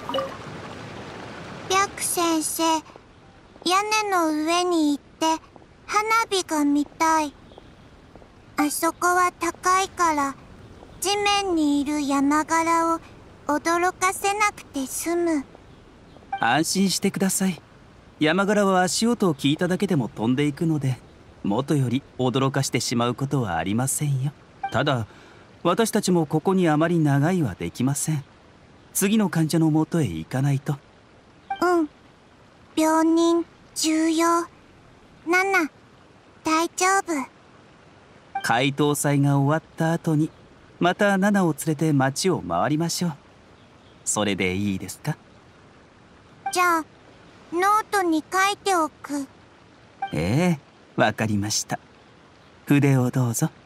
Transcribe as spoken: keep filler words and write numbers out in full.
白先生、屋根の上に行って花火が見たい。あそこは高いから地面にいる山柄を驚かせなくて済む。 安心してください。山柄は足音を聞いただけでも飛んでいくので、元より驚かしてしまうことはありませんよ。ただ私たちもここにあまり長いはできません。次の患者のもとへ行かないと。 うん、病人重要。ナナ、大丈夫。 解凍祭が終わった後にまたナナを連れて町を回りましょう。それでいいですか？ じゃあノートに書いておく。 ええ、わかりました。筆をどうぞ。